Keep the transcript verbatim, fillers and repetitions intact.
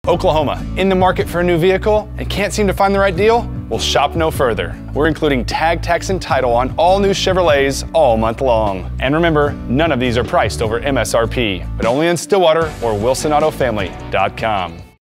Oklahoma, in the market for a new vehicle and can't seem to find the right deal? Well, shop no further. We're including tag, tax, and title on all new Chevrolets all month long. And remember, none of these are priced over M S R P, but only in Stillwater or wilson auto family dot com.